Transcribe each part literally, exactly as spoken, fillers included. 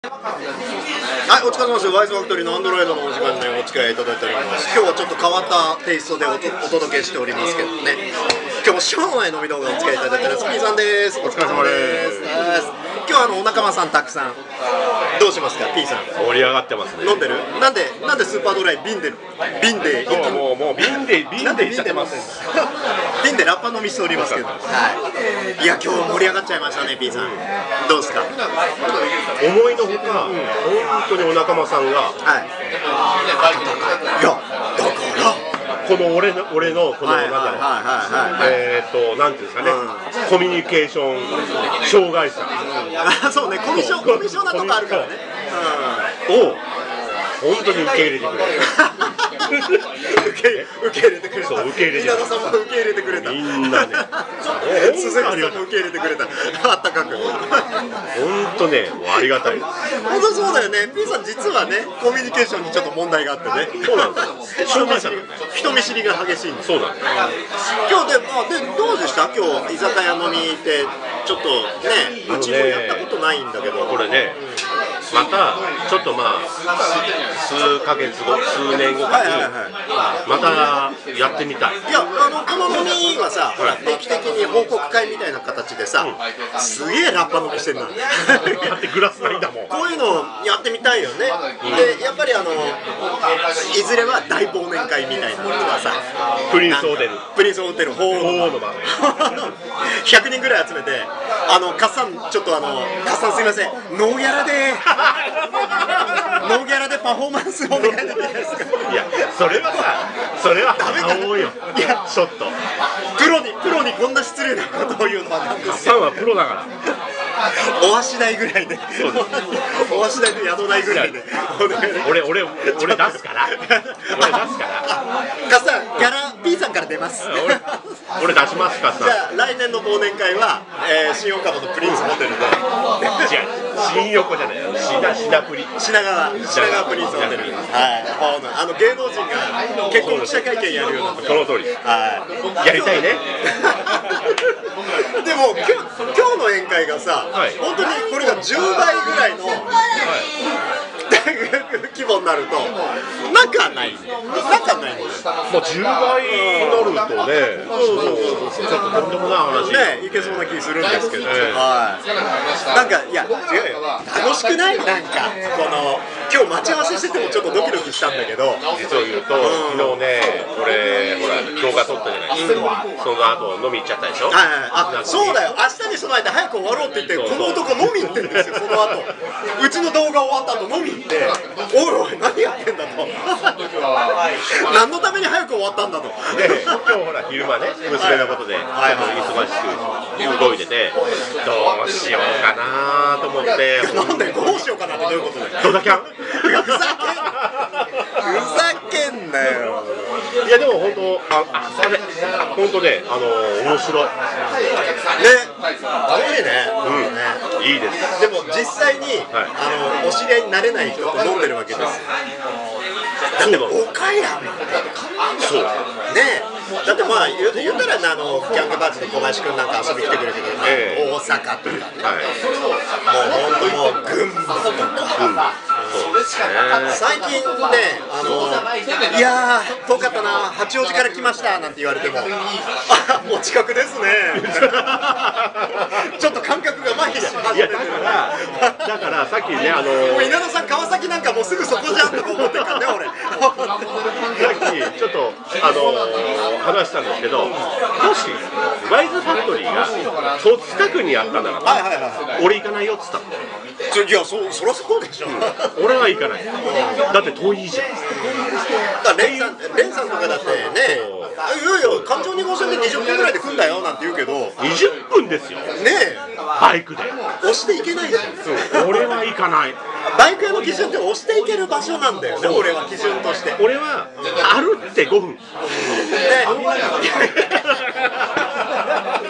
はい、お疲れ様です。ワイズファクトリーのアンドロイドのお時間にお付き合いいただいております。今日はちょっと変わったテイストで お, とお届けしておりますけどね。今日もしょうもない飲み動画をお付き合いいただいております。Pさんです。 お疲れ様です。 今日はあのお仲間さんたくさん。どうしますか P さん。 盛り上がってますね。 飲んでる？なんでなんでスーパードライ瓶で瓶でもうもうもう瓶で瓶でいっちゃってます。 瓶でラッパ飲みしておりますけど。はい。いや今日盛り上がっちゃいましたね P さん。どうですか？ 思いのほか、うん、本当にお仲間さんが、 はい、いやだからこの俺の俺のこのなんだろう、えっとなんていうんですかね、うん、コミュニケーション障害者、 うん、そうね、コミュ障コミュ障なとこあるからね、 うん、を本当に受け入れてくれる受け受け入れてくれた。 そう受け入れて稲田さんも受け入れてくれた。 みんなね鈴木さんも受け入れてくれた。あったかく。 本当ね、もうありがたいです。 本当そうだよね。P さん実はね、コミュニケーションにちょっと問題があってね。 そうなんです人見知り人見知りが激しいんです。 そうなんです。 今日でまあでどうでした？今日居酒屋飲み行ってちょっとね、うちもやったことないんだけど。 これね。またちょっとまあ数ヶ月後、数年後かにまたやってみたい。 いや、あのこの飲みはさ、ほら定期的に報告会みたいな形でさ、うん、すげえラッパ飲みしてんな。だってグラスないんだもん。 こういうのやってみたいよね。うん、でやっぱりあのいずれは大忘年会みたいなのがさ、 プリンスホテル、 プリンスホテル鳳凰の間、ひゃくにんぐらい集めて、あのカッサンちょっとあのカッサンすいません、ノーギャラで。ノーギャラでパフォーマンスをお願いできないですか？ いや、それはさ、それはダメだよ。いや、ちょっとプロにプロにこんな失礼なことを言うのはなんですか。さんはプロだから。 お足代ぐらいで、お足代で宿代ぐらいで。 俺俺俺出すから。俺出すから。 カッサンギャラ P さんから出ます。 俺俺出しますカッサン。 じゃあ来年の忘年会は、えー、新岡本のプリンスホテルで。 違う、新横じゃないよ。品品プリ。 品川品川プリンスホテル。はい。あの芸能人が結婚記者会見やるようなとこ。 その通り。 はい。 やりたいね。 でも今日今日の宴会がさ、はい、本当にこれがじゅうばいぐらいの、はい、規模になると仲ない仲ないので、 まあじゅうばいになるとね、ちょっととんでもない話ね、いけそうな気するんですけど、えー、はい。なんかいや違うよ、楽しくない？なんかこの今日待ち合わせしててもちょっとドキドキしたんだけど、 実を言うと、うん、昨日ね、俺ほら動画撮ったじゃないですか。うん、その後飲み行っちゃったでしょ。 はいはい、あ、そうだよ。明日に備えて早く終わろうって言って、この男飲み行ってるんですよ。その後うちの動画終わった後飲み行って、おいおい何やってんだと。何のために早く終わったんだと。 で今日ほら昼間ね、娘のことでちょっと忙しく動いてて、どうしようかなと思って。 なんでどうしようかなってどういうことだよ。 ドタキャン。 ふざけんふざけんなよ。 いやでも本当、ああそれ本当ね、あの面白い。ね、 いいね。 うん、いいです。 でも実際に、はい、あのお知り合いになれない人と飲んでるわけですよ。だって岡山そうね、だってまあ言うたらあのギャングバーズの小林くんなんか遊びに来てくれるけど、えー、大阪とかね、はい、もう本当もう群馬とか、うん、そうですね、最近ね、あのいやー遠かったな、八王子から来ましたなんて言われても、あ、お近くですねちょっと感覚が麻痺し始めてる。 だからだからさっきね、あの稲田さん川崎なんかもうすぐそこじゃんとか思ってるからね俺。 さっきちょっとあのー、話したんですけど、もしワイズファクトリーが戸塚区にあったならば、はいはいはい、俺行かないよっつったの。 いや、そそりゃそうでしょ、うん、 俺は行かない。だって遠いじゃん。 だからレンさん、レンさんとかだってね、いやいや環状に号線でにじゅっぷんぐらいで来んだよなんて言うけど、 にじゅっぷんですよねえ、 バイクで押していけないじゃん。 俺は行かない。 バイク屋の基準って押していける場所なんだよね、俺は基準として。 俺は歩ってごふん。 い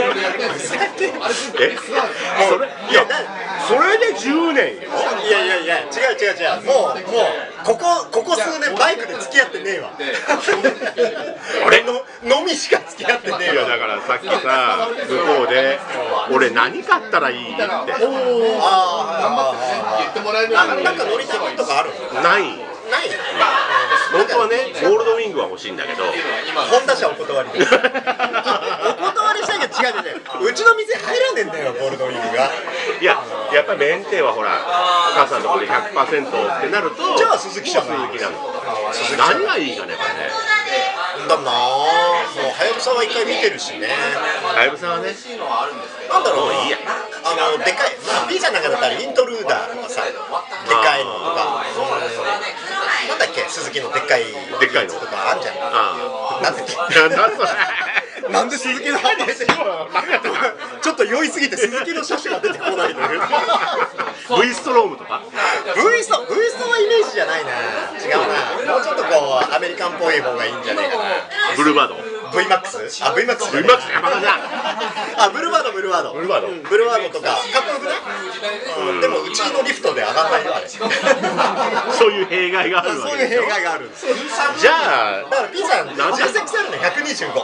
え、それいやそれでじゅうねんよ。 いやいやいや違う違う違う、もうもうここここ数年バイクで付き合ってねえわ。俺の飲みしか付き合ってねえわ。 いやだからさっきさ向こうで俺何買ったらいいって。おお、ああ、なんか乗りたいことかあるの？ ない。 ないの？ 本当はねゴールドウィングは欲しいんだけど、 本田社お断りです。お断りしたいけど違う違う、うちの店入らねえんだよゴールドウィングが。 いややっぱりメンテはほらお母さんのところで ひゃくパーセント ってなると、 じゃあ鈴木社鈴木なの。何がいいかねこれね。 だなあ、もうはやぶさは一回見てるしね。 はやぶさはね、 なんだろうな、 いいや、 あのでかい、まあ、P さんなんかだったらイントルーダーとかさ、でかいのとか、なんだっけ、鈴木のでっかいでっかいのとかあんじゃん。 あなんだっけ。 なんそれ。 なんで鈴木の入ってちょっと酔いすぎて鈴木の車種が出てこないという。 V ストロームとか V スト V ストはイメージじゃないな。違うな。もうちょっとこうアメリカンっぽい方がいいんじゃないかな。 ブルーバード V マックス？あ、V マックス。 V マックス山田だ。 あ、ブルーバードブルーバード。 ブルーバード。 うん、ブルーバードとかかっこよくない？うん、でもうちのリフトで上がんないよあれ。 そういう弊害があるわそういうけでしょ。 弊害があるんです。 じゃあだから P さん、ジなんでェスエックスアールのひゃくにじゅうご。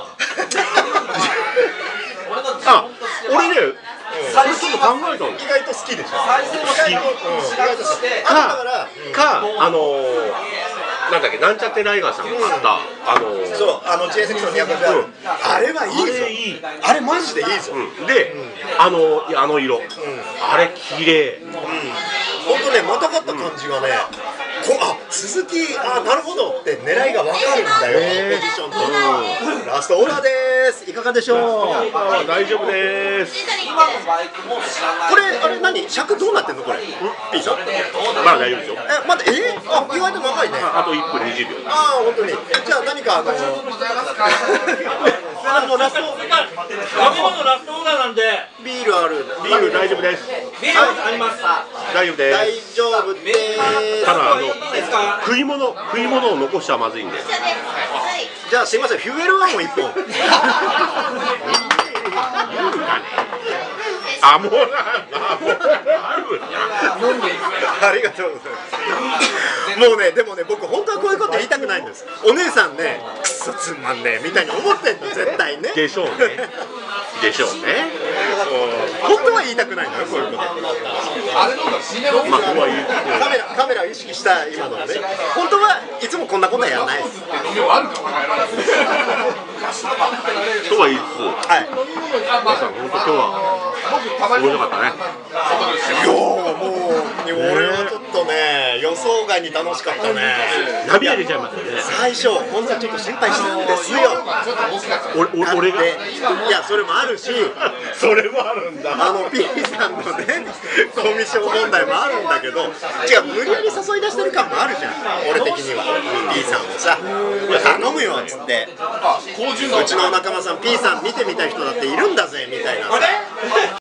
あ、俺ね、それちょっと考えたんだよ。 意外と好きでしょ。 好き。 意外と好き。あだからか、か、あのー、なんだっけ、なんちゃってライガーさんが買った、あのー、 そう、あの ジェスエックスのにひゃくごじゅう、あれはいいぞ。 あれいい。 あれマジでいいぞ。 うん、で、あのいやあの色、あれ綺麗。 本当ね、またがった感じがね、こあ鈴木、あなるほどって狙いが分かるんだよ、あのポジションと。ラストオーダーです。いかがでしょう。 あ大丈夫です。 これあれ何尺どうなってんのこれ？P さん。 まだ大丈夫ですよ。 えまだえあ意外と長いね。 あといっぷんにじゅうびょう。 ああ本当に。じゃあ何かあのあのラスト飲み物ラストオーダーなんでビールある。 ビール大丈夫です。 ビールあります。 大丈夫で大す。 丈夫です。 ただあの食い物食い物を残しちゃまずいんで。 じゃあすいませんフューエルワンを一本。 あもうなあもうあるありがとうございます。もうねでもね僕本当はこういうこと言いたくないんです。お姉さんねクソつまんねえみたいに思ってんの絶対ね。 でしょうね。でしょうね。 本当は言いたくないのよこういうこと。 まあここは言う。 カメラカメラを意識した今のはね。本当はいつもこんなことはやらないです。 とは言いつつ、 はい。 皆さん本当今日は面白かったね。 いやもう俺はちょっとね予想外に楽しかったね。 涙出ちゃいますよね。 最初本当はちょっと心配したんですよ。 俺俺がいやそれもあるし、 それもあるんだ。 あの P さんのねコミッション問題もあるんだけど、違う無理やり誘い出してる感もあるじゃん俺的には。 P さんをさ頼むよっつって、うちの仲間さん P さん見てみたい人だっているんだぜみたいなさ。